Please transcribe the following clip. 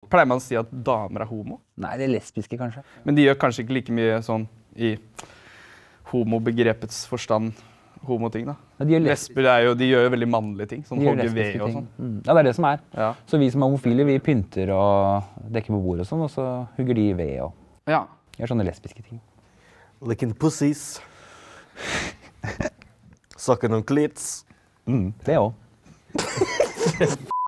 Pleier man å si at damer homo? Nei, det lesbiske kanskje. Men de gjør kanskje ikke like mye sånn i homobegrepets forstand homoting da. Ja, Lesber de gjør jo veldig mannlige ting, sånn hogge ved og sånn. Ja, det det som Ja. Så vi som homofile, vi pynter og dekker på bord og sånn, og så hugger de ved og gjør sånne lesbiske ting. Licking pussies. Sucking on clits. Det også.